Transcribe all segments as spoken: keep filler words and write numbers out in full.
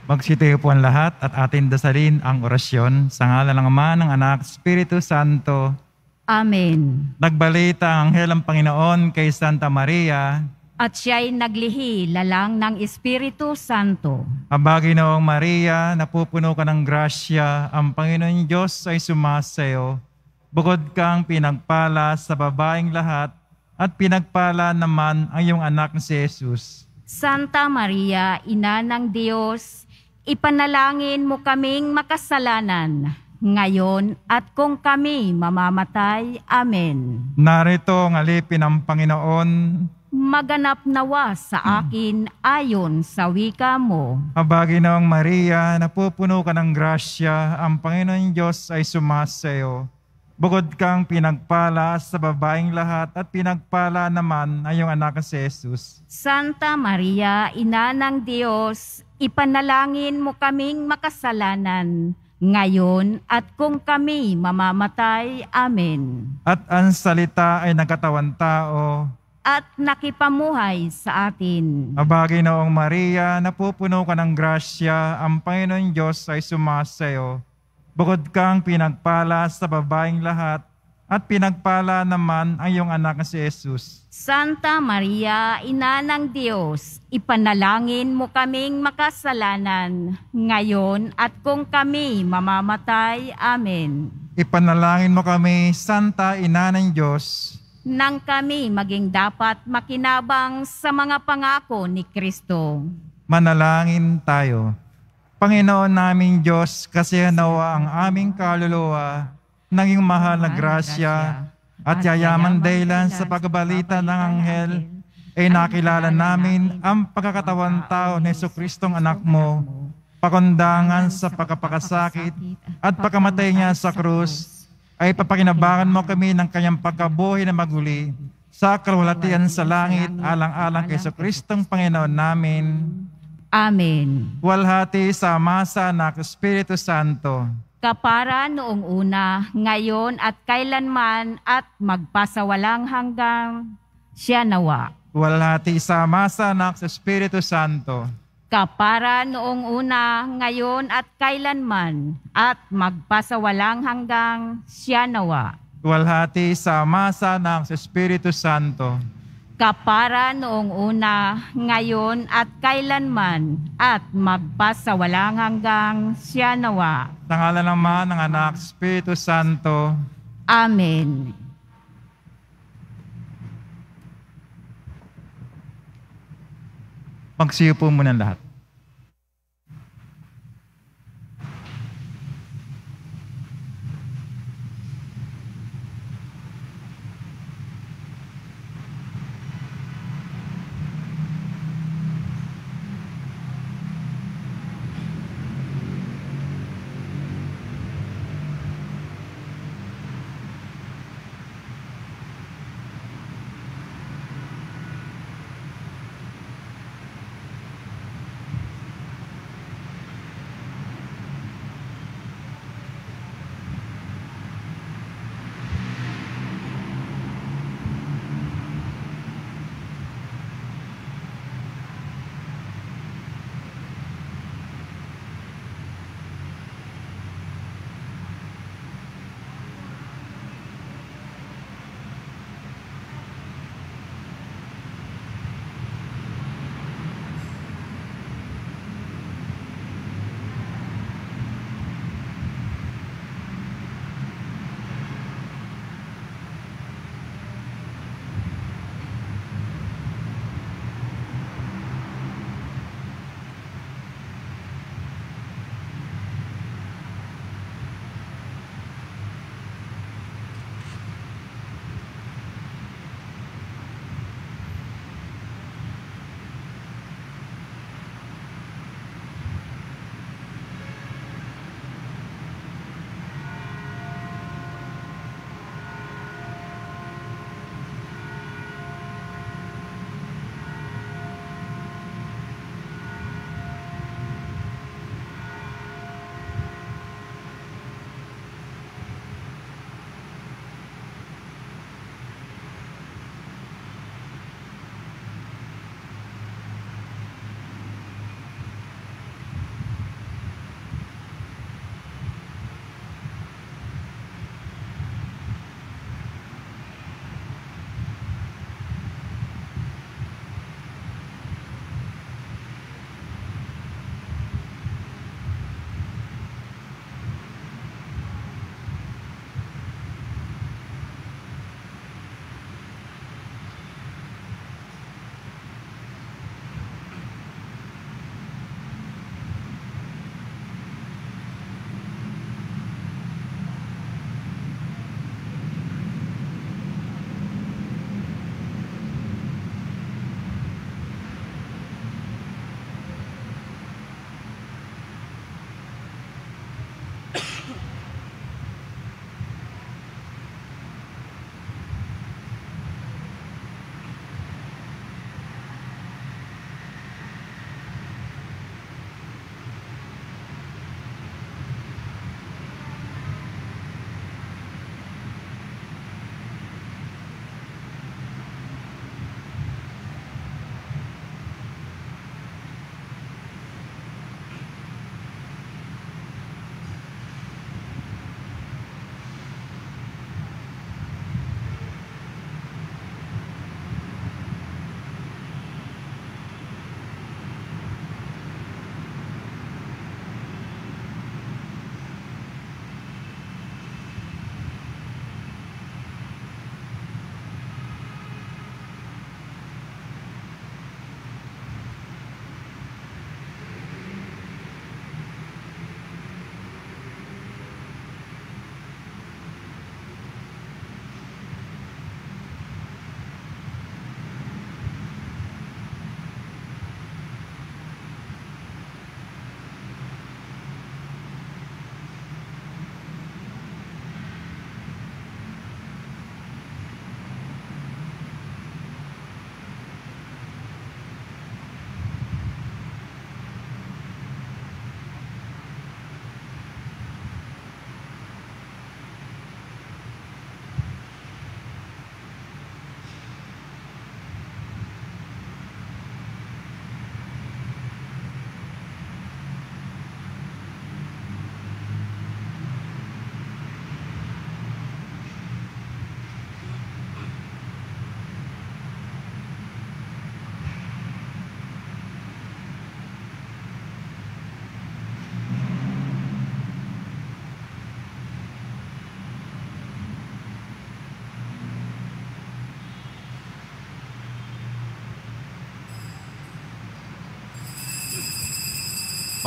Magsitayo po ang lahat at atin dasalin ang orasyon sa ngalan ng Ama, ng Anak, Espiritu Santo. Amen. Nagbalita ang anghel ng Panginoon kay Santa Maria. At siya'y naglihi lalang ng Espiritu Santo. Aba, Ginoong Maria, napupuno ka ng grasya, ang Panginoon Diyos ay sumasayo. Bukod kang pinagpala sa babaeng lahat, at pinagpala naman ang iyong anak na si Jesus. Santa Maria, Ina ng Diyos, ipanalangin mo kaming makasalanan, ngayon at kung kami mamamatay. Amen. Narito ang alipin ng Panginoon. Maganap nawa sa akin ayon sa wika mo. Aba, Ginoong Maria, napupuno ka ng grasya, ang Panginoon Diyos ay sumasayo. Bukod kang pinagpala sa babaeng lahat, at pinagpala naman ang iyong anak na si Jesus. Santa Maria, Ina ng Diyos, ipanalangin mo kaming makasalanan, ngayon at kung kami mamamatay. Amen. At ang salita ay nagkatawang tao. At nakipamuhay sa atin. Aba, Ginoong Maria, napupuno ka ng grasya, ang Panginoon Diyos ay sumasayo. Bukod kang pinagpala sa babaeng lahat, at pinagpala naman ang iyong anak na si Jesus. Santa Maria, Ina ng Diyos, ipanalangin mo kaming makasalanan, ngayon at kung kami mamamatay. Amen. Ipanalangin mo kami, Santa Ina ng Diyos, nang kami maging dapat makinabang sa mga pangako ni Kristo. Manalangin tayo. Panginoon naming Diyos, kasihan nawa ang aming kaluluwa ng iyong mahal na grasya at yayaman dahilan sa pagbalita ng anghel, ay nakilala namin ang pagkakatawan tao ni Jesucristong anak mo, pakundangan sa pagkapakasakit at pagkamatay niya sa krus, ay papakinabangan mo kami ng kanyang pagkabuhay na maguli sa kalwalatian sa langit, alang-alang kay Jesucristong Panginoon namin. Amen. Walhati sa Ama, sa Anak, Espiritu Santo. Kapara noong una, ngayon at kailanman at magpasawalang hanggang siya nawa. Walhati sa Ama, sa Anak, sa Espiritu Santo. Kapara noong una, ngayon at kailanman at magpasawalang hanggang siya nawa. Walhati sa Ama, sa Anak, sa Espiritu Santo. Kapara noong una, ngayon at kailanman, at magpasawalang hanggang siya nawa. Sa ngalan ng Ama, ng Anak, Espiritu Santo. Amen. Magsiyo po muna lahat.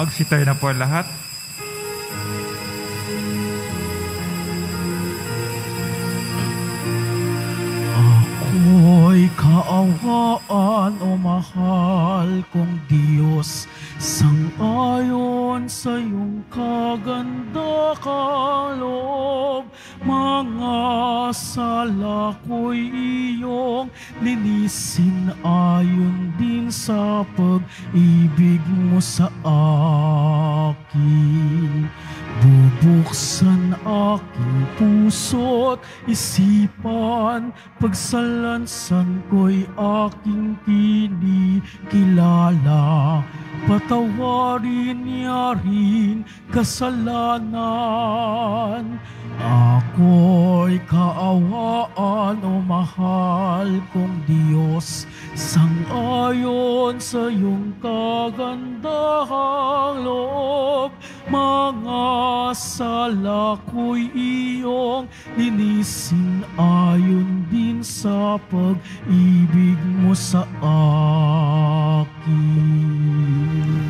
Magsitayo na po lahat. Ako'y kaawaan, o mahal kong Diyos, sang-ayon sa iyong kaganda kaloob. Mga sala ko'y iyong linisin, ayon din sa pag-ibig mo sa akin. Bubuksan aking puso't isipan, pagsalansan ko'y aking kinikilala. Patawarin niya rin kasalanan. Ako'y kaawaan, o mahal kong Diyos, sang-ayon sa iyong kagandahang loob. Mga sala ko'y iyong linisin, ayon din sa pag-ibig mo sa akin.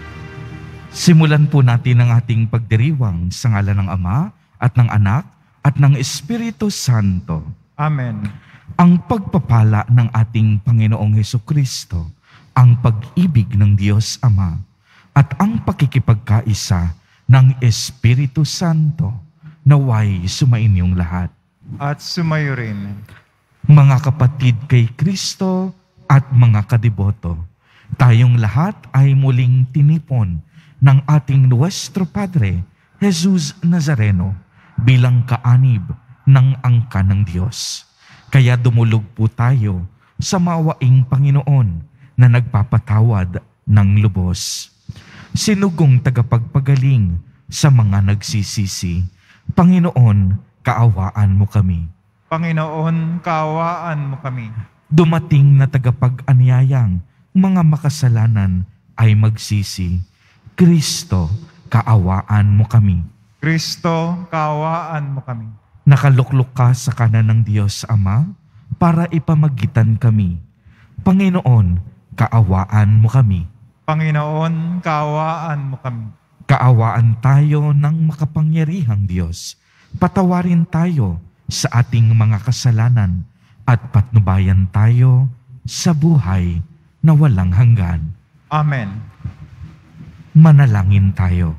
Simulan po natin ang ating pagdiriwang sa ngalan ng Ama at ng Anak at ng Espiritu Santo. Amen. Ang pagpapala ng ating Panginoong Hesukristo, ang pag-ibig ng Diyos Ama, at ang pakikipagkaisa ng Espiritu Santo, naway sumainyong lahat. At sumayo rin. Mga kapatid kay Kristo at mga kadiboto, tayong lahat ay muling tinipon ng ating Nuestro Padre, Jesus Nazareno, bilang kaanib ng angkan ng Diyos. Kaya dumulog po tayo sa mawaing Panginoon na nagpapatawad ng lubos. Sinugong tagapagpagaling sa mga nagsisisi, Panginoon, kaawaan mo kami. Panginoon, kaawaan mo kami. Dumating na tagapag-anyayang mga makasalanan ay magsisi, Kristo, kaawaan mo kami. Kristo, kaawaan mo kami. Nakaluklok ka sa kanan ng Diyos Ama para ipamagitan kami. Panginoon, kaawaan mo kami. Panginoon, kaawaan mo kami. Kaawaan tayo ng makapangyarihang Diyos. Patawarin tayo sa ating mga kasalanan at patnubayan tayo sa buhay na walang hanggan. Amen. Manalangin tayo.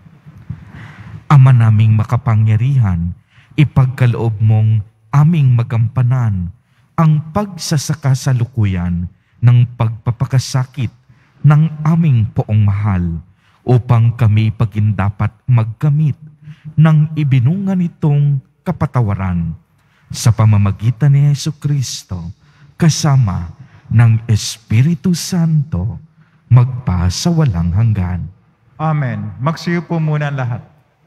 Ama naming makapangyarihan, ipagkaloob mong aming magampanan ang pagsasakasalukuyan ng pagpapakasakit ng aming poong mahal upang kami pagindapat magkamit ng ibinunga nitong kapatawaran sa pamamagitan ni Hesukristo kasama ng Espiritu Santo magpa sa walang hanggan. Amen. Magsiyo po muna ang lahat.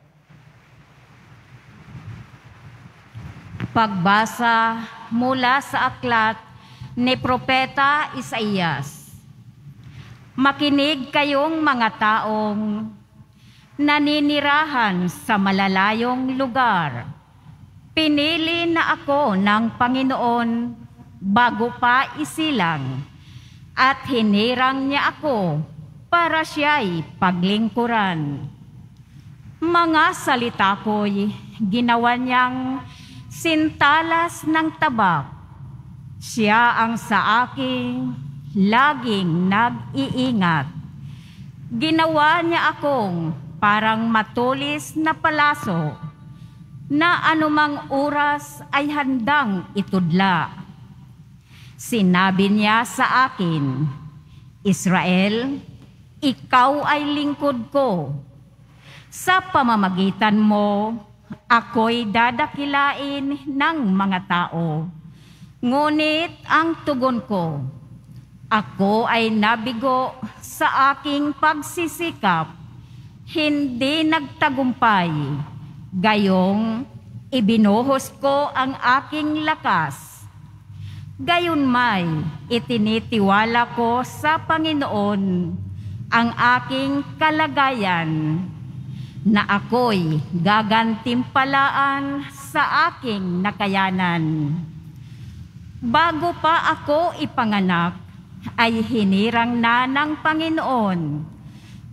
Pagbasa mula sa aklat ni Propeta Isaías. Makinig kayong mga taong naninirahan sa malalayong lugar. Pinili na ako ng Panginoon bago pa isilang, at hinirang niya ako para siya'y paglingkuran. Mga salita ko'y ginawa niyang sintalas ng tabak. Siya ang sa aking laging nag-iingat. Ginawa niya akong parang matulis na palaso na anumang oras ay handang itudla. Sinabi niya sa akin, Israel, ikaw ay lingkod ko. Sa pamamagitan mo, ako'y dadakilain ng mga tao. Ngunit ang tugon ko, ako ay nabigo sa aking pagsisikap, hindi nagtagumpay. Gayong ibinuhos ko ang aking lakas. Gayunmay, itinitiwala ko sa Panginoon ang aking kalagayan, na ako'y gagantimpalaan sa aking nakayanan. Bago pa ako ipanganak, ay hinirang na ng Panginoon.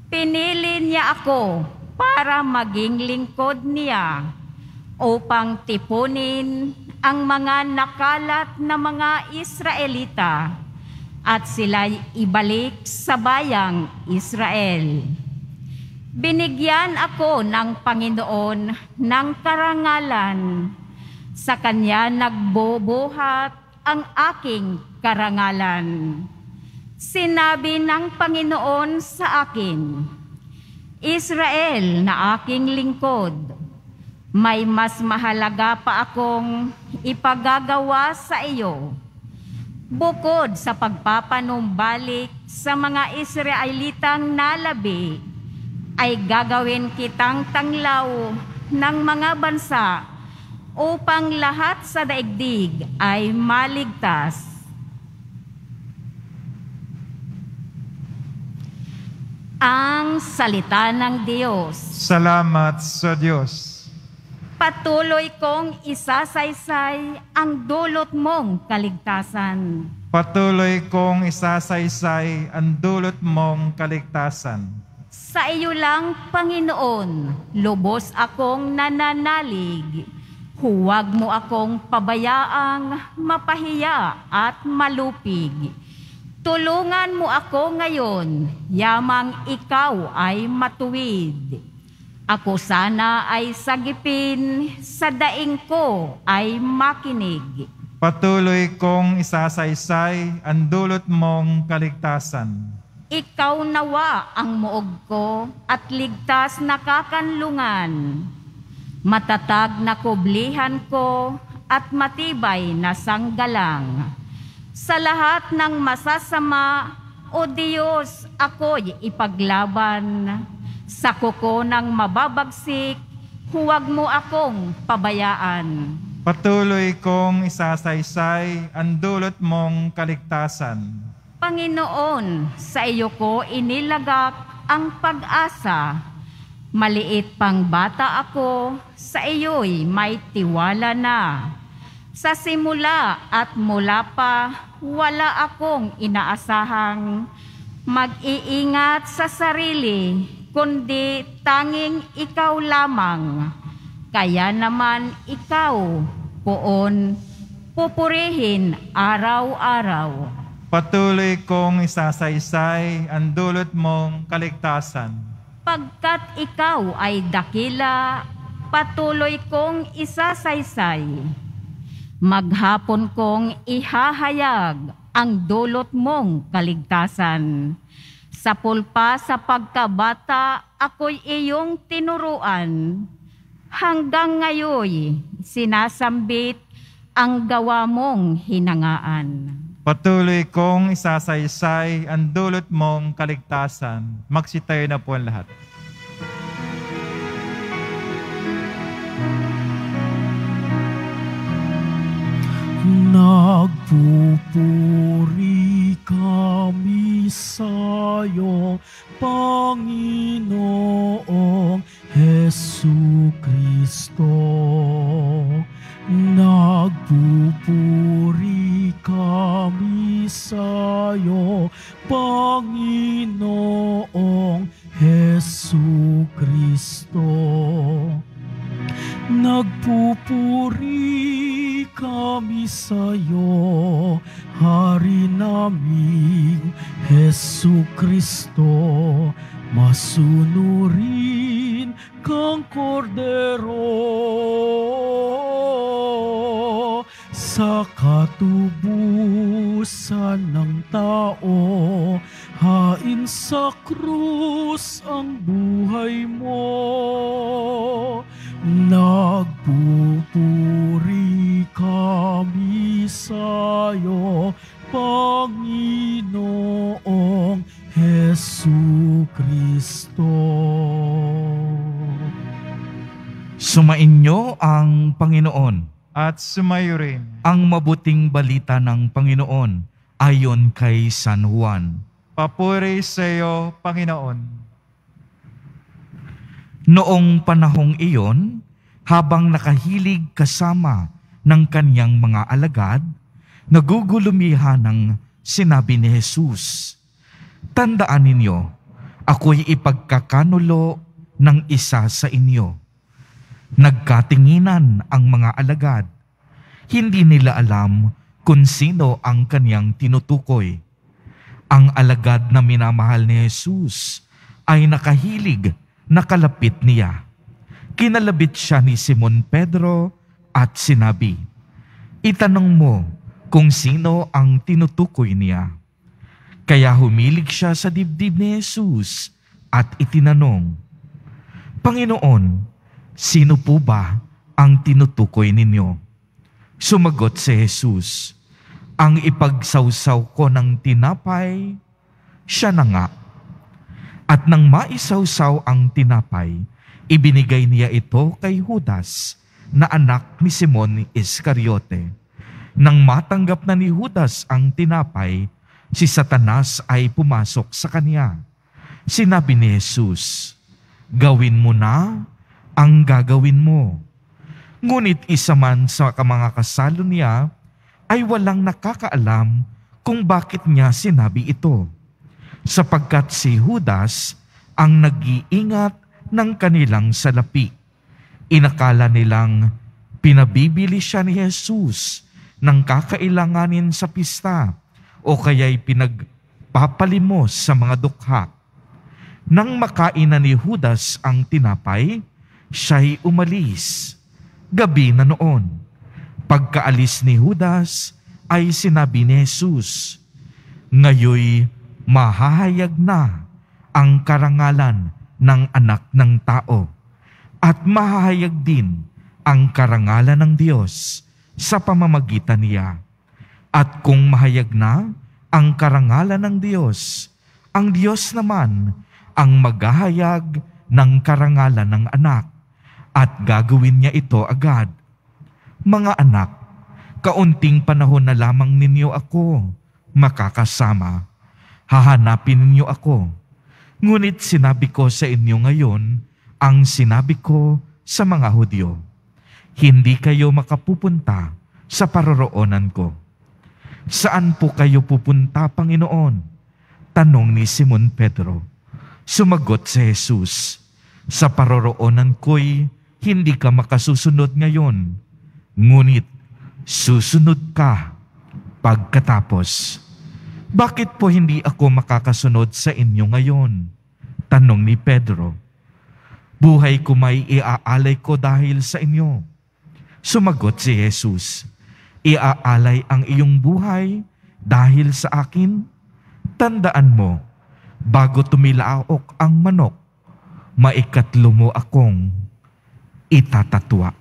Pinili niya ako para maging lingkod niya upang tipunin ang mga nakalat na mga Israelita at sila'y ibalik sa bayang Israel. Binigyan ako ng Panginoon ng karangalan. Sa Kanya nagbubuhat ang aking karangalan. Sinabi ng Panginoon sa akin, Israel na aking lingkod, may mas mahalaga pa akong ipagagawa sa iyo. Bukod sa pagpapanumbalik sa mga Israelitang nalabi, ay gagawin kitang tanglaw ng mga bansa upang lahat sa daigdig ay maligtas. Ang salita ng Diyos. Salamat sa Diyos. Patuloy kong isasaysay ang dulot mong kaligtasan. Patuloy kong isasaysay ang dulot mong kaligtasan. Sa iyo lang, Panginoon, lubos akong nananalig. Huwag mo akong pabayaang mapahiya at malupig. Tulungan mo ako ngayon, yamang ikaw ay matuwid. Ako sana ay sagipin, sa daing ko ay makinig. Patuloy kong isasaysay ang dulot mong kaligtasan. Ikaw nawa ang muog ko at ligtas na kakanlungan. Matatag na kublihan ko at matibay na sanggalang. Sa lahat ng masasama, O Diyos, ako'y ipaglaban. Sa kuko ng mababagsik, huwag mo akong pabayaan. Patuloy kong isasaysay ang dulot mong kaligtasan. Panginoon, sa iyo ko inilagak ang pag-asa. Maliit pang bata ako, sa iyo'y may tiwala na. Sa simula at mula pa, wala akong inaasahang mag-iingat sa sarili, kundi tanging ikaw lamang. Kaya naman ikaw, poon, pupurihin araw-araw. Patuloy kong isasaysay ang dulot mong kaligtasan. Pagkat ikaw ay dakila, patuloy kong isasaysay. Maghapon kong ihahayag ang dulot mong kaligtasan. Sa pulpa sa pagkabata, ako'y iyong tinuruan. Hanggang ngayon, sinasambit ang gawa mong hinangaan. Patuloy kong isasaysay ang dulot mong kaligtasan. Magsitayo na po ang lahat. Nagpupuri kami sa'yo, Panginoong Hesukristo. Nagpupuri kami sa'yo, Panginoong Hesukristo. Nagpupuri kami sa'yo, Hari naming Hesukristo. Masunurin kang kordero sa katubusan ng tao. Hain sa krus ang buhay mo. Nagpupuri kami sa'yo, Panginoong Hesukristo. Sumainyo ang Panginoon. At sumayo rin Ang mabuting balita ng Panginoon ayon kay San Juan. papuri sa iyo, Panginoon. Noong panahong iyon, habang nakahilig kasama ng kanyang mga alagad, nagugulumihan ng sinabi ni Jesus, "Tandaan ninyo, ako'y ipagkakanulo ng isa sa inyo. Nagkatinginan ang mga alagad. Hindi nila alam kung sino ang kaniyang tinutukoy. Ang alagad na minamahal ni Jesus ay nakahilig na kalapit niya. Kinalabit siya ni Simon Pedro at sinabi, "Itanong mo kung sino ang tinutukoy niya." Kaya humilig siya sa dibdib ni Jesus at itinanong, "Panginoon, sino po ba ang tinutukoy ninyo?" Sumagot si Jesus, "Ang ipagsawsaw ko ng tinapay, siya na nga." At nang maisawsaw ang tinapay, ibinigay niya ito kay Judas, na anak ni Simon Iscariote. Nang matanggap na ni Judas ang tinapay, si Satanas ay pumasok sa kanya. Sinabi ni Jesus, "Gawin mo na ang gagawin mo." Ngunit isa man sa mga kasalo niya ay walang nakakaalam kung bakit niya sinabi ito, sapagkat si Judas ang nag-iingat ng kanilang salapi. Inakala nilang pinabibili siya ni Jesus ng kakailanganin sa pista o kaya'y pinagpapalimos sa mga dukha. Nang makain na ni Judas ang tinapay, siya'y umalis. Gabi na noon. Pagkaalis ni Judas, ay sinabi ni Jesus, "Ngayoy mahahayag na ang karangalan ng Anak ng Tao, at mahahayag din ang karangalan ng Diyos sa pamamagitan niya. At kung mahayag na ang karangalan ng Diyos, ang Diyos naman ang maghahayag ng karangalan ng Anak, at gagawin niya ito agad. Mga anak, kaunting panahon na lamang ninyo ako makakasama. Hahanapin ninyo ako. Ngunit sinabi ko sa inyo ngayon ang sinabi ko sa mga Hudyo. Hindi kayo makapupunta sa paroroonan ko." "Saan po kayo pupunta, Panginoon?" tanong ni Simon Pedro. Sumagot si Jesus, "Sa paroroonan ko'y hindi ka makasusunod ngayon, ngunit susunod ka pagkatapos." "Bakit po hindi ako makakasunod sa inyo ngayon?" tanong ni Pedro. "Buhay ko may iaalay ko dahil sa inyo." Sumagot si Jesus, "Iaalay ang iyong buhay dahil sa akin? Tandaan mo, bago tumilaok ang manok, maikatlo mo akong itatatwa."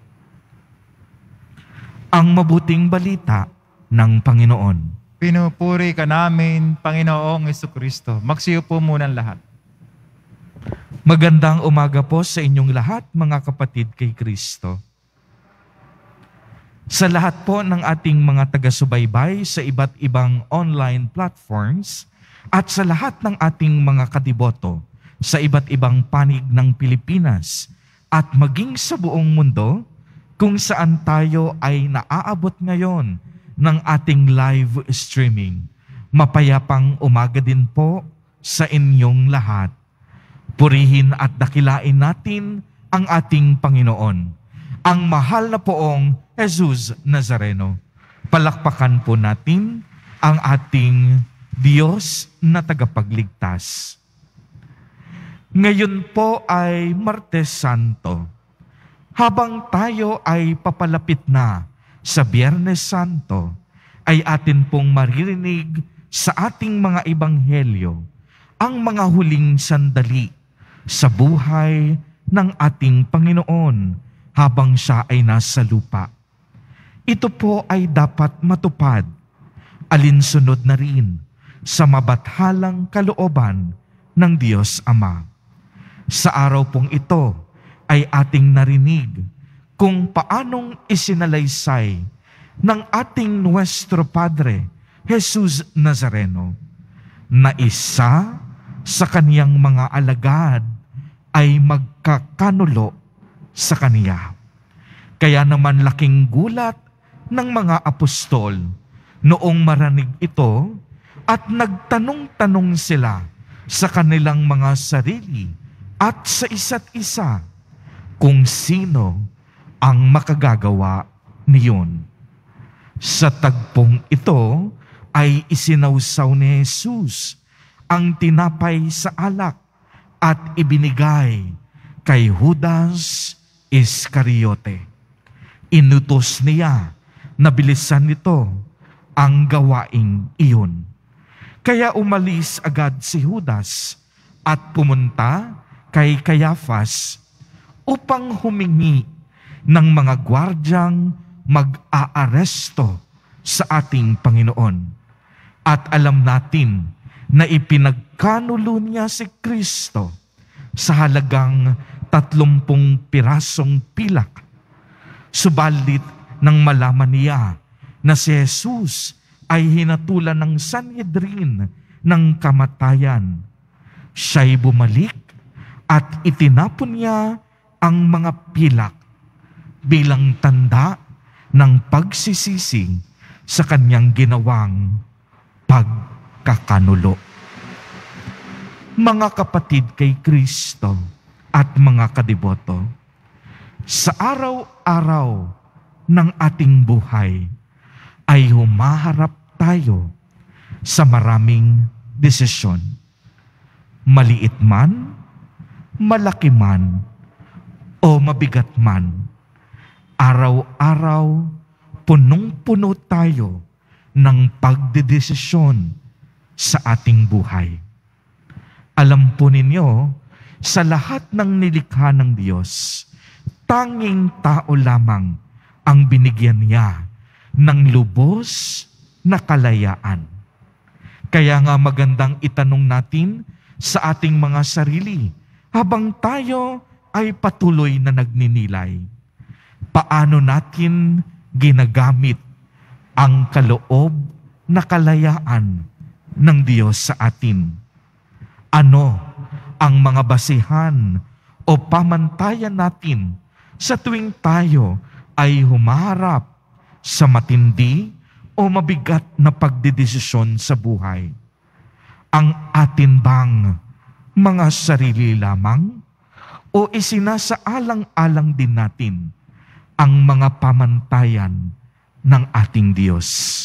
Ang mabuting balita ng Panginoon. Pinupuri ka namin, Panginoong Jesucristo. Magsiyo po muna ang lahat. Magandang umaga po sa inyong lahat, mga kapatid kay Kristo. Sa lahat po ng ating mga taga-subaybay sa iba't ibang online platforms at sa lahat ng ating mga kadiboto sa iba't ibang panig ng Pilipinas at maging sa buong mundo kung saan tayo ay naaabot ngayon ng ating live streaming. Mapayapang umaga din po sa inyong lahat. Purihin at dakilain natin ang ating Panginoon, ang mahal na poong Jesus Nazareno. Palakpakan po natin ang ating Diyos na tagapagligtas. Ngayon po ay Martes Santo. Habang tayo ay papalapit na sa Biyernes Santo, ay atin pong maririnig sa ating mga ebanghelyo ang mga huling sandali sa buhay ng ating Panginoon habang siya ay nasa lupa. Ito po ay dapat matupad, alinsunod na rin sa mabathalang kalooban ng Diyos Ama. Sa araw pong ito ay ating narinig kung paanong isinalaysay ng ating Nuestro Padre, Jesus Nazareno, na isa sa kaniyang mga alagad ay magkakanulo sa kaniya. Kaya naman laking gulat ng mga apostol noong maranig ito at nagtanong-tanong sila sa kanilang mga sarili at sa isa't isa kung sino ang makagagawa niyon. Sa tagpong ito ay isinawsaw ni Jesus ang tinapay sa alak at ibinigay kay Judas Iscariote. Inutos niya na bilisan nito ang gawaing iyon. Kaya umalis agad si Judas at pumunta kay Caiaphas upang humingi ng mga gwardyang mag-aaresto sa ating Panginoon. At alam natin na ipinagkanulo niya si Kristo sa halagang tatlumpung pirasong pilak. Subalit nang malaman niya na si Jesus ay hinatulan ng Sanhedrin ng kamatayan, siya'y bumalik at itinapon niya ang mga pilak bilang tanda ng pagsisisi sa kanyang ginawang pagkakanulo. Mga kapatid kay Kristo at mga kadiboto, sa araw-araw ng ating buhay ay humaharap tayo sa maraming desisyon. Maliit man, malaki man, o mabigat man, araw-araw, punong-puno tayo ng pagdedesisyon sa ating buhay. Alam po ninyo, sa lahat ng nilikha ng Diyos, tanging tao lamang ang binigyan niya ng lubos na kalayaan. Kaya nga magandang itanong natin sa ating mga sarili, habang tayo ay patuloy na nagninilay, paano natin ginagamit ang kaloob na kalayaan ng Diyos sa atin? Ano ang mga basihan o pamantayan natin sa tuwing tayo ay humaharap sa matindi o mabigat na pagdedesisyon sa buhay? Ang atin bang mga sarili lamang o isinasaalang-alang din natin ang mga pamantayan ng ating Diyos?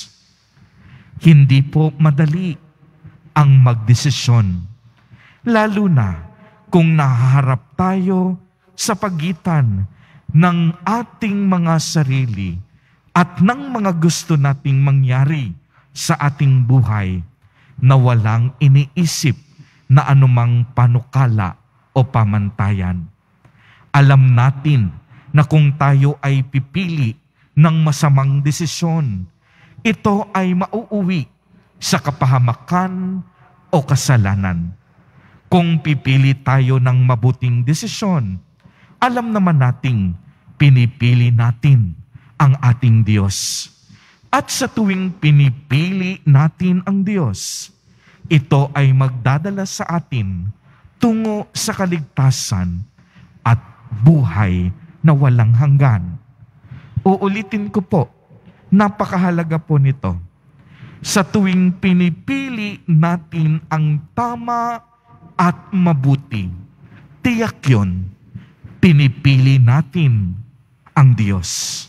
Hindi po madali ang magdesisyon, lalo na kung nahaharap tayo sa pagitan ng ating mga sarili at ng mga gusto nating mangyari sa ating buhay na walang iniisip na anumang panukala o pamantayan. Alam natin na kung tayo ay pipili ng masamang desisyon, ito ay mauuwi sa kapahamakan o kasalanan. Kung pipili tayo ng mabuting desisyon, alam naman nating pinipili natin ang ating Diyos. At sa tuwing pinipili natin ang Diyos, ito ay magdadala sa atin tungo sa kaligtasan at buhay na walang hanggan. Uulitin ko po, napakahalaga po nito. Sa tuwing pinipili natin ang tama at mabuti, tiyak yun, pinipili natin ang Diyos.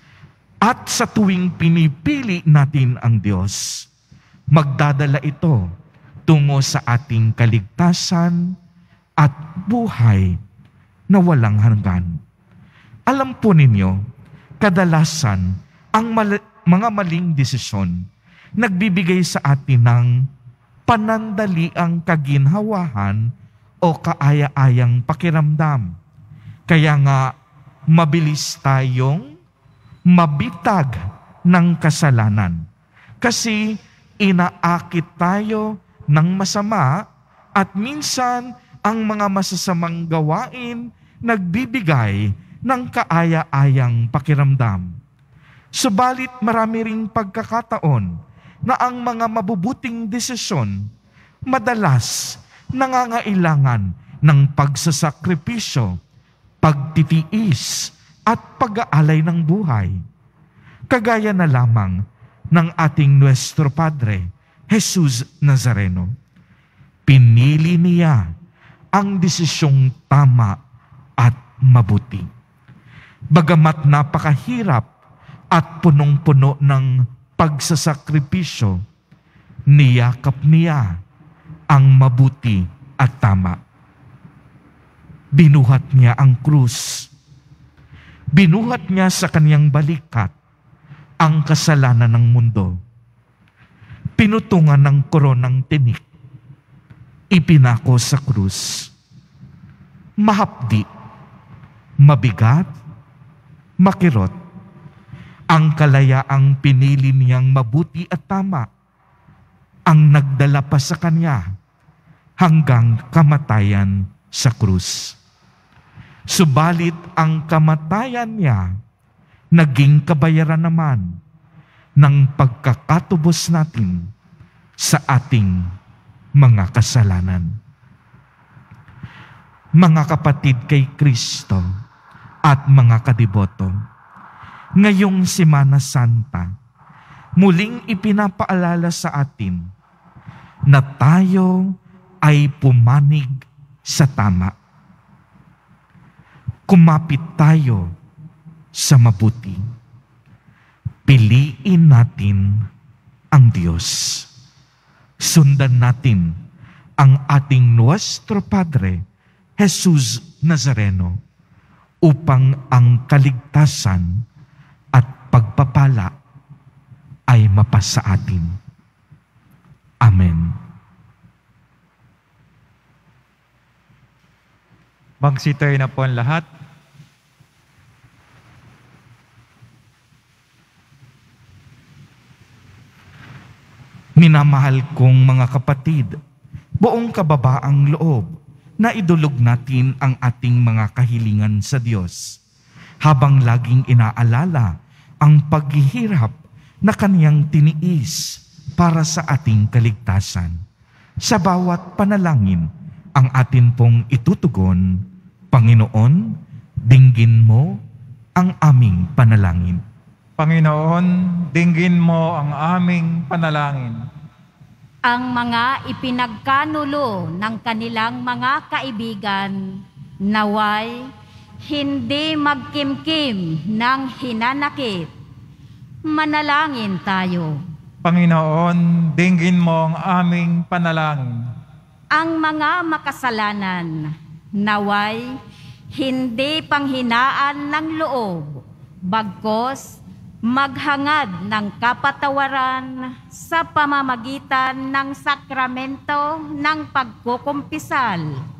At sa tuwing pinipili natin ang Diyos, magdadala ito tungo sa ating kaligtasan at buhay na walang hanggan. Alam po ninyo, kadalasan ang mal- mga maling desisyon nagbibigay sa atin ng panandaliang kaginhawahan o kaaya-ayang pakiramdam. Kaya nga, mabilis tayong mabitag ng kasalanan. Kasi inaakit tayo ng masama at minsan ang mga masasamang gawain nagbibigay ng kaaya-ayang pakiramdam. Subalit marami ring pagkakataon na ang mga mabubuting desisyon madalas nangangailangan ng pagsasakripisyo, pagtitiis, at pag-aalay ng buhay. Kagaya na lamang ng ating Nuestro Padre, Jesus Nazareno. Pinili niya ang desisyong tama at mabuti. Bagamat napakahirap at punong-puno ng pagsasakripisyo, niyakap niya ang mabuti at tama. Binuhat niya ang krus. Binuhat niya sa kaniyang balikat ang kasalanan ng mundo. Pinutungan ng koronang tinik. Ipinako sa krus. Mahapdi, mabigat, makirot, ang kalayaang pinili niyang mabuti at tama ang nagdala pa sa kanya hanggang kamatayan sa krus. Subalit ang kamatayan niya naging kabayaran naman ng pagkakatubos natin sa ating mga kasalanan. Mga kapatid kay Kristo at mga kadiboto, ngayong Semana Santa, muling ipinapaalala sa atin na tayo ay pumanig sa tama. Kumapit tayo sa mabuti. Piliin natin ang Diyos. Sundan natin ang ating Nuestro Padre, Jesus Nazareno, upang ang kaligtasan at pagpapala ay mapasa atin. Amen. Magsitayo na po ang lahat. Minamahal kong mga kapatid, buong kababaang loob na idulog natin ang ating mga kahilingan sa Diyos, habang laging inaalala ang paghihirap na Kaniyang tiniis para sa ating kaligtasan. Sa bawat panalangin, ang atin pong itutugon, Panginoon, dinggin mo ang aming panalangin. Panginoon, dinggin mo ang aming panalangin. Ang mga ipinagkanulo ng kanilang mga kaibigan, naway hindi magkimkim ng hinanakit. Manalangin tayo. Panginoon, dinggin mo ang aming panalangin. Ang mga makasalanan, naway hindi panghinaan ng loob, bagkos maghangad ng kapatawaran sa pamamagitan ng sakramento ng pagkukumpisal.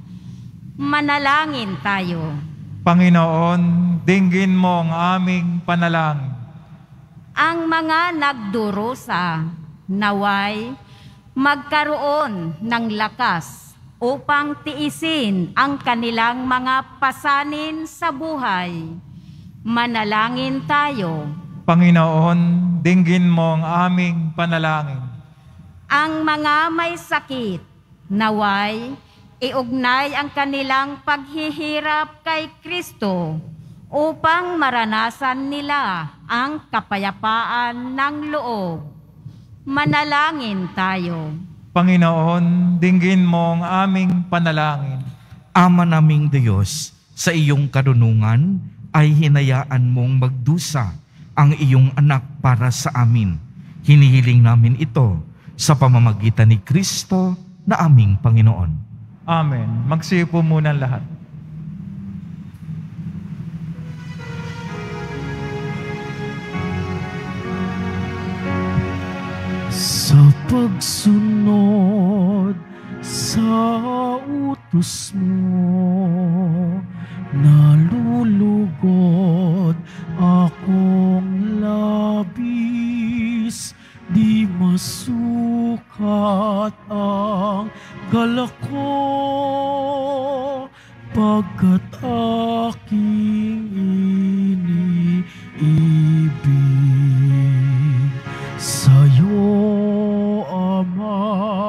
Manalangin tayo. Panginoon, dinggin mo ang aming panalangin. Ang mga nagdurusa, naway magkaroon ng lakas upang tiisin ang kanilang mga pasanin sa buhay. Manalangin tayo. Panginoon, dinggin mo ang aming panalangin. Ang mga may sakit, naway iugnay ang kanilang paghihirap kay Kristo upang maranasan nila ang kapayapaan ng loob. Manalangin tayo. Panginoon, dinggin mo ang aming panalangin. Ama naming Diyos, sa iyong karunungan ay hinayaan mong magdusa ang iyong anak para sa amin. Hinihiling namin ito sa pamamagitan ni Kristo na aming Panginoon. Amen. Magsiupo muna ang lahat. Sa pagsunod sa utos mo, nalulugod akong labis, di masukat ang galak ko, pagkat aking iniibig. Sa'yo, Ama,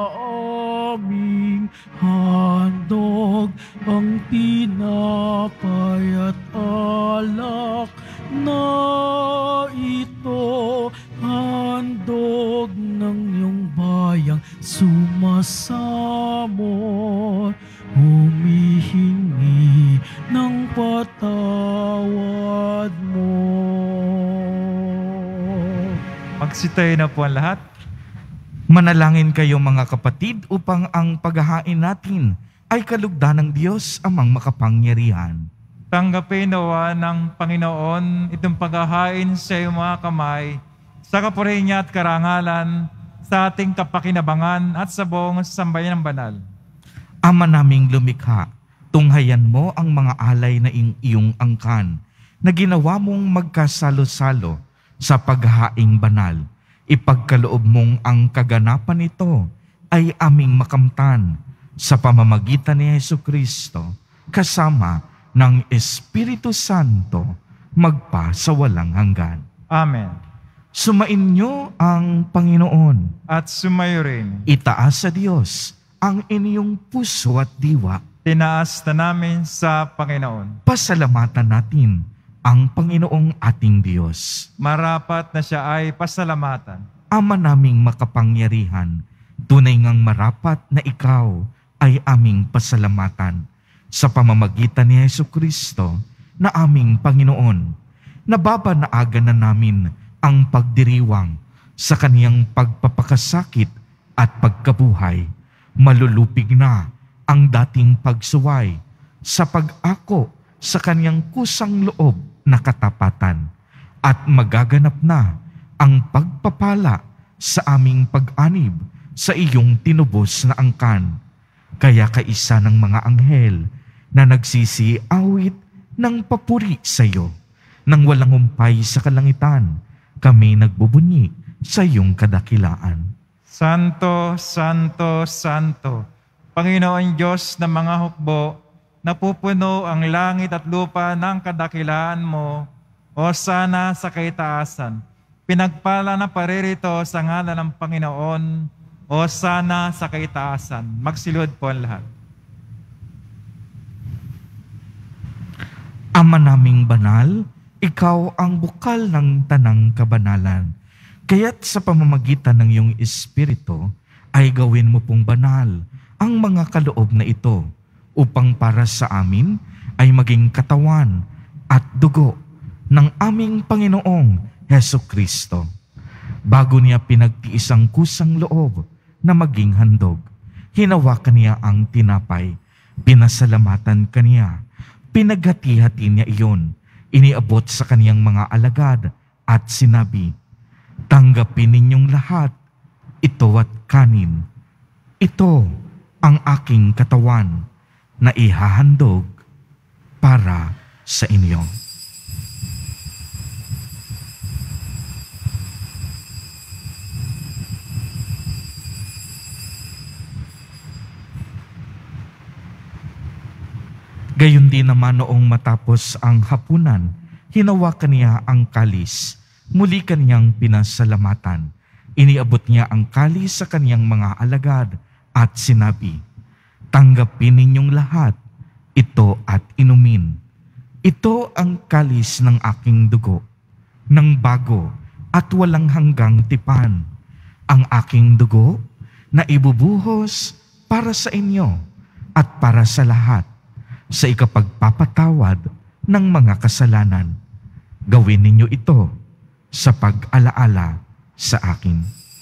aming handog ang tinapay at alak na ito, handog ng iyong bayang sumasamo pinatawad mo. Magsitayo na po ang lahat. Manalangin kayo mga kapatid upang ang paghahain natin ay kalugdan ng Diyos amang makapangyarihan. Tanggapin nawa ng Panginoon itong paghahain sa iyong mga kamay sa kapurihan niya at karangalan sa ating kapakinabangan at sa buong sambayan ng banal. Ama naming lumikha, tunghayan mo ang mga alay na iyong angkan na ginawa mong magkasalo-salo sa paghahaing banal. Ipagkaloob mong ang kaganapan nito ay aming makamtan sa pamamagitan ni Jesucristo kasama ng Espiritu Santo magpa sa walang hanggan. Amen. Sumainyo ang Panginoon. At sumayo rin. Itaas sa Diyos ang inyong puso at diwa. Tinaas na namin sa Panginoon. Pasalamatan natin ang Panginoong ating Diyos. Marapat na siya ay pasalamatan. Ama naming makapangyarihan, tunay ngang marapat na ikaw ay aming pasalamatan sa pamamagitan ni Jesucristo na aming Panginoon. Nababanaagan na namin ang pagdiriwang sa kaniyang pagpapakasakit at pagkabuhay. Malulupig na ang dating pagsuway sa pag-ako sa kaniyang kusang loob na katapatan at magaganap na ang pagpapala sa aming pag-anib sa iyong tinubos na angkan. Kaya kaisa ng mga anghel na nagsisiawit ng papuri sa iyo, nang walang humpay sa kalangitan, kami nagbubunyi sa iyong kadakilaan. Santo, Santo, Santo, Panginoon Diyos ng mga hukbo, napupuno ang langit at lupa ng kadakilaan mo, o sana sa kaitaasan. Pinagpala na paririto sa ngalan ng Panginoon, o sana sa kaitaasan. Magsilod po ang lahat. Ama naming banal, ikaw ang bukal ng tanang kabanalan. Kaya't sa pamamagitan ng iyong Espiritu, ay gawin mo pong banal ang mga kaloob na ito, upang para sa amin ay maging katawan at dugo ng aming Panginoong Hesukristo. Bago niya pinagtiis ang kusang loob na maging handog, hinawakan niya ang tinapay, pinasalamatan kaniya, pinaghati-hati niya iyon, iniabot sa kaniyang mga alagad at sinabi, "Tanggapin ninyong lahat, ito at kanin. Ito ang aking katawan na ihahandog para sa inyo." Gayon din naman noong matapos ang hapunan, hinawakan niya ang kalis, muli kaniyang pinasalamatan. Iniabot niya ang kalis sa kaniyang mga alagad at sinabi, "Tanggapin ninyong lahat, ito at inumin. Ito ang kalis ng aking dugo, ng bago at walang hanggang tipan. Ang aking dugo na ibubuhos para sa inyo at para sa lahat, sa ikapagpapatawad ng mga kasalanan. Gawin ninyo ito sa pag-alaala sa akin."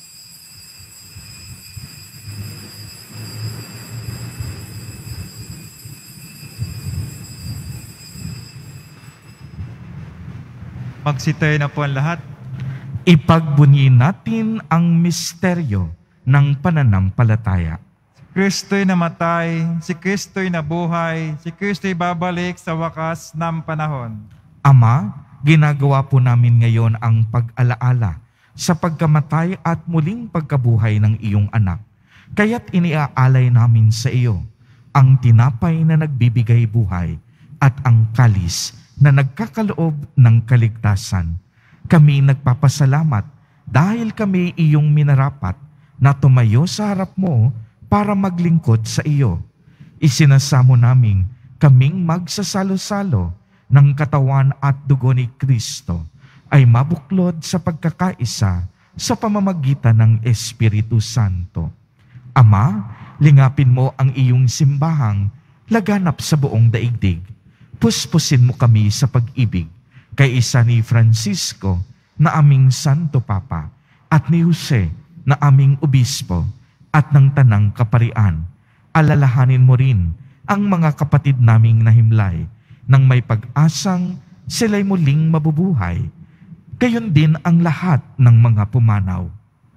Magsitayo na po ang lahat. Ipagbunyi natin ang misteryo ng pananampalataya. Kristo'y namatay, si Kristo'y nabuhay, si Kristo'y babalik sa wakas ng panahon. Ama, ginagawa po namin ngayon ang pag-alaala sa pagkamatay at muling pagkabuhay ng iyong anak. Kaya't iniaalay namin sa iyo ang tinapay na nagbibigay buhay at ang kalis na nagkakaloob ng kaligtasan. Kami nagpapasalamat dahil kami iyong minarapat na tumayo sa harap mo para maglingkod sa iyo. Isinasamo namin kaming magsasalo-salo ng katawan at dugo ni Kristo ay mabuklod sa pagkakaisa sa pamamagitan ng Espiritu Santo. Ama, lingapin mo ang iyong simbahang laganap sa buong daigdig. Puspusin mo kami sa pag-ibig kay isa ni Francisco na aming Santo Papa at ni Jose na aming Obispo at ng Tanang Kaparian. Alalahanin mo rin ang mga kapatid naming nahimlay nang may pag-asang sila'y muling mabubuhay. Gayon din ang lahat ng mga pumanaw.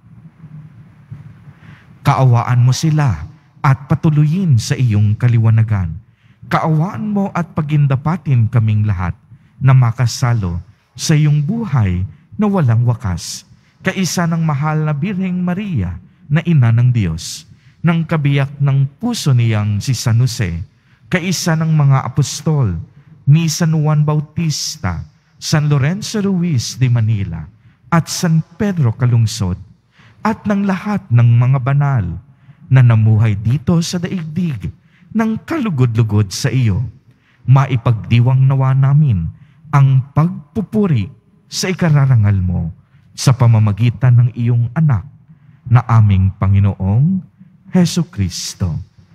Kaawaan mo sila at patuloyin sa iyong kaliwanagan. Kaawaan mo at pagindapatin kaming lahat na makasalo sa iyong buhay na walang wakas. Kaisa ng mahal na Birheng Maria na ina ng Diyos, ng kabiyak ng puso niyang si San Jose, kaisa ng mga apostol ni San Juan Bautista, San Lorenzo Ruiz de Manila, at San Pedro Calungsod, at ng lahat ng mga banal na namuhay dito sa daigdig ng kalugod-lugod sa iyo. Maipagdiwang nawa namin ang pagpupuri sa ikararangal mo sa pamamagitan ng iyong anak na aming Panginoong Hesu Kristo.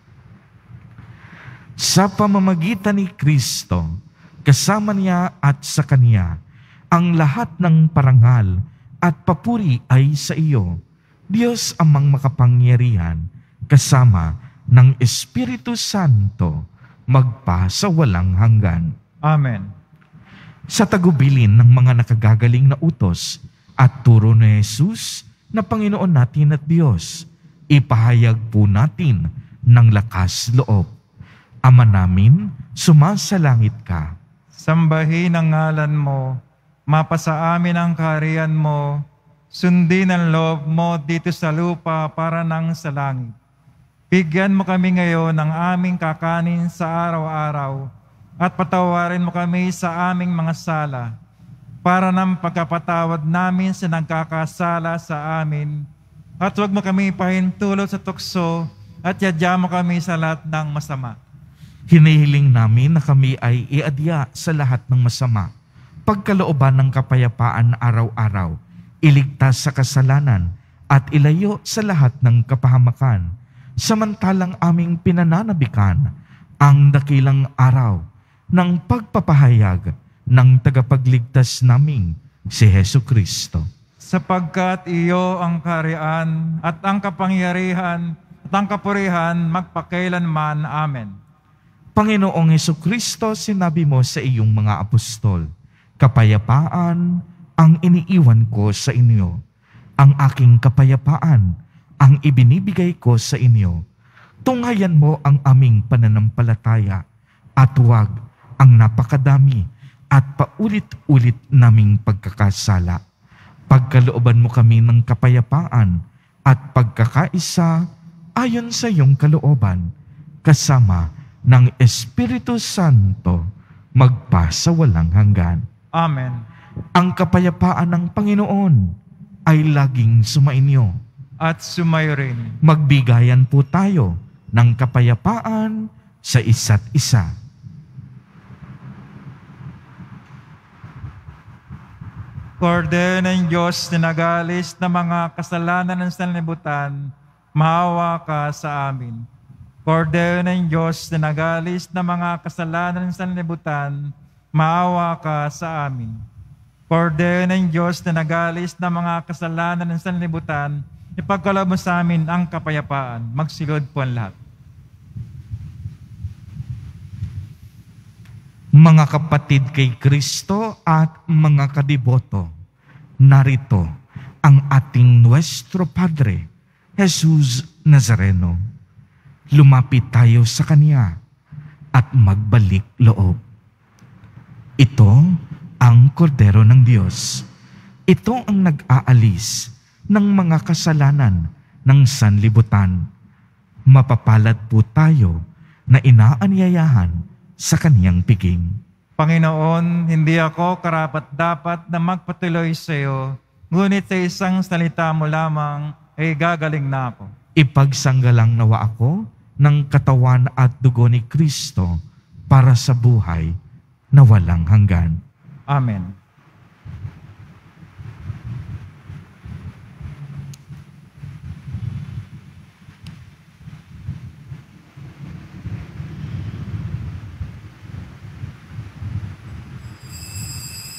Sa pamamagitan ni Kristo, kasama niya at sa Kanya, ang lahat ng parangal at papuri ay sa iyo, Diyos amang makapangyarihan, kasama ng Espiritu Santo, magpa sa walang hanggan. Amen. Sa tagubilin ng mga nakagagaling na utos at turo ni Jesus na Panginoon natin at Diyos, ipahayag po natin ng lakas loob. Ama namin, sumasalangit ka. Sambahin ang ngalan mo, mapasa amin ang kaharian mo, sundin ang loob mo dito sa lupa para nang sa langit. Bigyan mo kami ngayon ng aming kakanin sa araw-araw at patawarin mo kami sa aming mga sala para ng pagkapatawad namin sa nagkakasala sa amin. At huwag mo kami pahintulot sa tukso at yadya mo kami sa lahat ng masama. Hinihiling namin na kami ay iadya sa lahat ng masama, pagkalooban ng kapayapaan araw-araw, iligtas sa kasalanan at ilayo sa lahat ng kapahamakan, samantalang aming pinananabikan ang dakilang araw ng pagpapahayag ng tagapagligtas naming si Hesu Kristo. Sapagkat iyo ang kaharian at ang kapangyarihan at ang kapurihan magpakailanman. Amen. Panginoong Hesu Kristo, sinabi mo sa iyong mga apostol, kapayapaan ang iniiwan ko sa inyo. Ang aking kapayapaan ang ibinibigay ko sa inyo. Tunghayan mo ang aming pananampalataya at huwag ang napakadami at paulit-ulit naming pagkakasala. Pagkalooban mo kami ng kapayapaan at pagkakaisa ayon sa iyong kalooban, kasama ng Espiritu Santo, magpa sa walang hanggan. Amen. Ang kapayapaan ng Panginoon ay laging sumainyo. At sumayo rin. Magbigayan po tayo ng kapayapaan sa isa't isa. Kordero ng Diyos na nagalis na mga kasalanan ng sanlibutan, maawa ka sa amin. Kordero ng Diyos na nagalis na mga kasalanan ng sanlibutan, maawa ka sa amin. Kordero ng Diyos na nagalis na mga kasalanan ng sanlibutan, ipagkaloob mo sa amin ang kapayapaan. Magsilod po ang lahat. Mga kapatid kay Kristo at mga kadiboto, narito ang ating Nuestro Padre, Jesus Nazareno. Lumapit tayo sa Kanya at magbalik loob. Ito ang Kordero ng Diyos. Ito ang nag-aalis ng mga kasalanan ng sanlibutan. Mapapalad po tayo na inaanyayahan sa Kaniyang piging. Panginoon, hindi ako karapat-dapat na magpatuloy sa iyo, ngunit sa isang salita mo lamang ay gagaling na ako. Ipagsanggalang nawa ako ng katawan at dugo ni Kristo para sa buhay na walang hanggan. Amen.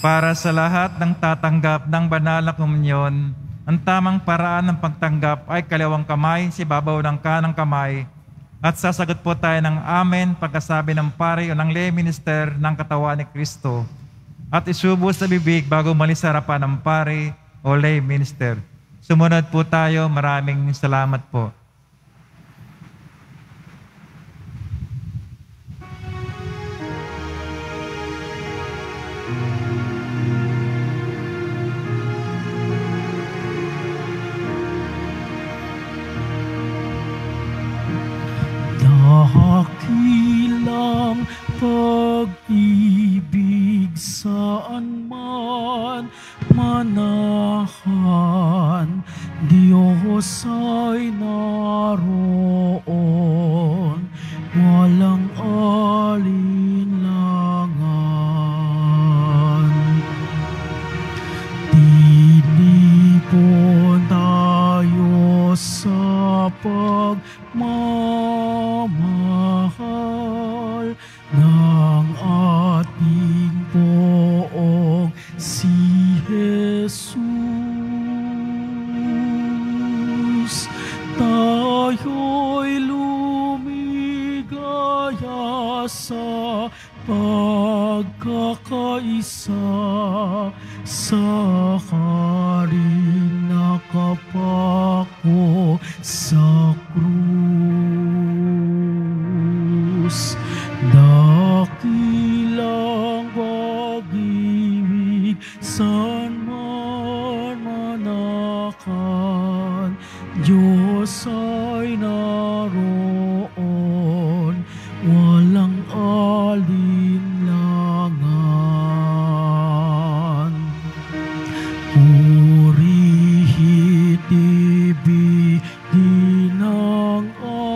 para sa lahat ng tatanggap ng banal na komunyon, ang tamang paraan ng pagtanggap ay kalawang kamay sa ibabaw ng kanang kamay at sasagot po tayo ng amen pagkasabi ng pari o ng lay minister ng katawan ni Kristo at isubo sa bibig bago malis sa harapan ng pari o lay minister. Sumunod po tayo. Maraming salamat po. Dakilang pag-ibig saan man manahan, Diyos ay naroon, walang alinlangan. Tinipon tayo sa pagmamahal ng ating Poong si Jesus. Tayo'y lumigaya sa pagkakaisa sa haring nakapako sa krus. Dakilang pag-ibig saan man manakan, Diyos ay naroon, walang alinlangan. Purihin ibigin ng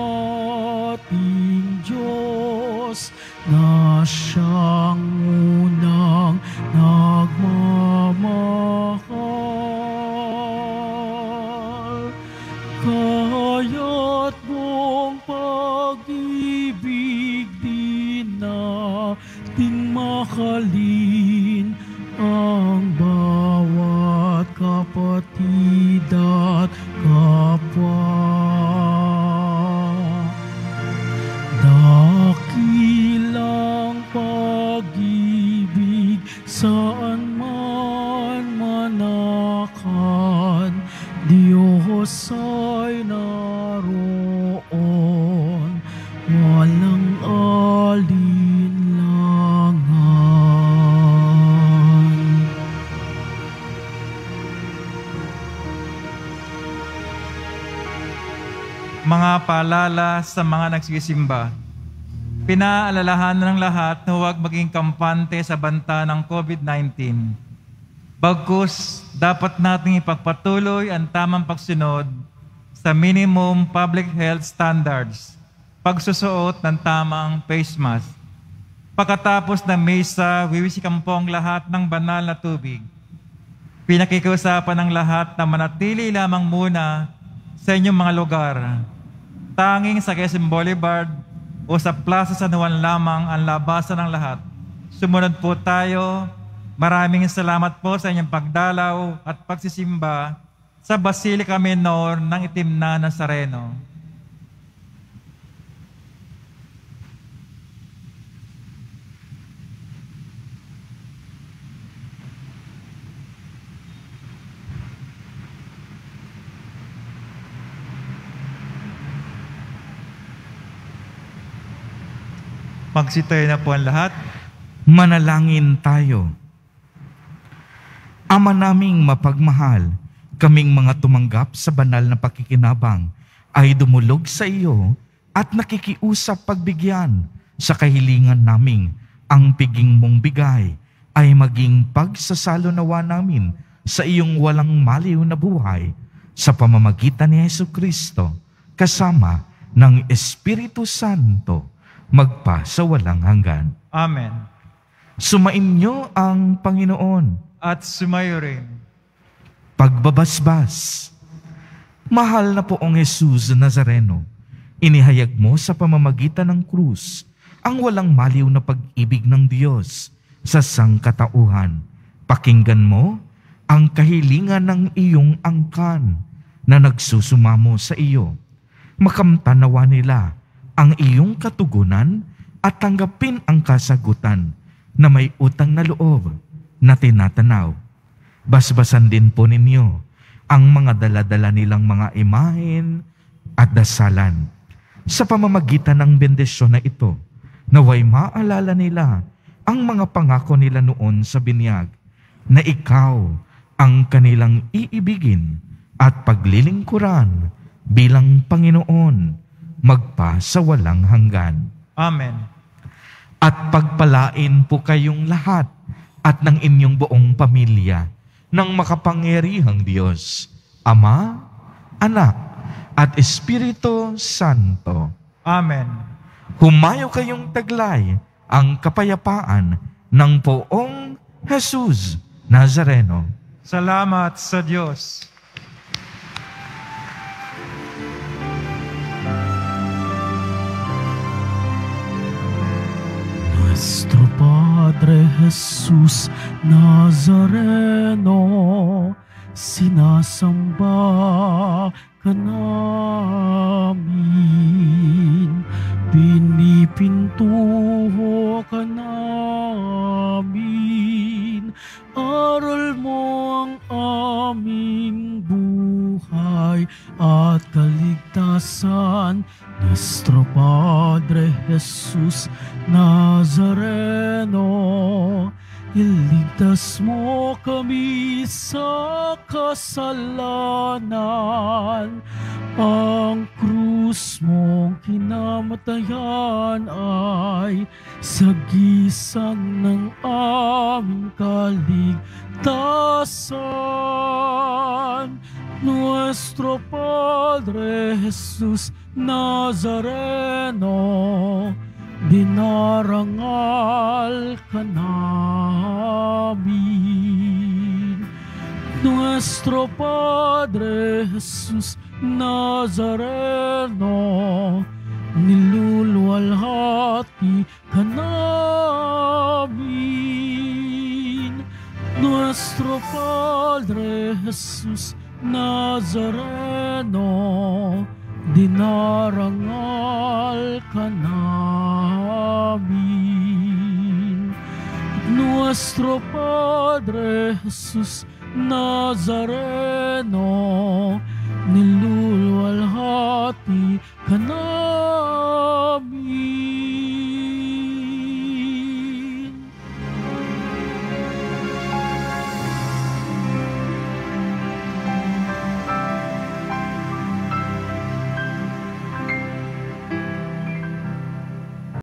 ating Diyos na siyang unang nagmamahal. Kaya't buong pag-ibig din nating mahalin ang bawat kapatid at kapwa. Dakilang pag-ibig saan man manakan, Diyos ay naroon, walang alinlangan. Mga paalala sa mga nagsisimba. Pinaalalahanan ng lahat na huwag maging kampante sa banta ng COVID nineteen. Bagkus, dapat nating ipagpatuloy ang tamang pagsunod sa minimum public health standards, pagsusuot ng tamang face mask. Pagkatapos ng mesa, wiwisikan po ang lahat ng banal na tubig. Pinakikiusapan ng lahat na manatili lamang muna sa inyong mga lugar. Tanging sa Quezon Boulevard o sa Plaza San Juan lamang ang labasan ng lahat. Sumunod po tayo. Maraming salamat po sa inyong pagdalaw at pagsisimba sa Basilica Minor ng Itim na Nazareno. Magsitayo na po ang lahat. Manalangin tayo. Ama naming mapagmahal, kaming mga tumanggap sa banal na pakikinabang ay dumulog sa iyo at nakikiusap pagbigyan sa kahilingan naming ang piging mong bigay ay maging pagsasalo-nawa namin sa iyong walang maliw na buhay sa pamamagitan ni Jesucristo kasama ng Espiritu Santo magpa sa walang hanggan. Amen. Sumainyo ang Panginoon. At sumayo rin. Pagbabasbas. Mahal na poong Jesus Nazareno, inihayag mo sa pamamagitan ng krus ang walang maliw na pag-ibig ng Diyos sa sangkatauhan. Pakinggan mo ang kahilingan ng iyong angkan na nagsusumamo sa iyo. Makamtanawa nila ang iyong katugunan at tanggapin ang kasagutan na may utang na loob na tinatanaw. Basbasan din po ninyo ang mga daladala nilang mga imahen at dasalan. Sa pamamagitan ng bendisyon na ito, naway maalala nila ang mga pangako nila noon sa binyag na ikaw ang kanilang iibigin at paglilingkuran bilang Panginoon magpa sa walang hanggan. Amen. At pagpalain po kayong lahat at ng inyong buong pamilya ng makapangyarihang Diyos, Ama, Anak, at Espiritu Santo. Amen. Humayo kayong taglay ang kapayapaan ng Poong Jesus Nazareno. Salamat sa Diyos. Nuestro Padre Jesus Nazareno, sinasamba ka namin, pinipintuho ka namin, aral mo ang aming buhay at kaligtasan. Nuestro Padre Jesus Nazareno, iligtas mo kami sa kasalanan. Ang krus mong kinamatayan ay sagisan ng aming kaligtasan. Nuestro Padre Jesus Nazareno, dinarangal ka namin. Nuestro Padre Jesus Nazareno, niluluwalhati ka namin. Nuestro Padre Jesus Nazareno, dinarangal ka namin. Nuestro Padre Jesus Nazareno, niluluwalhati ka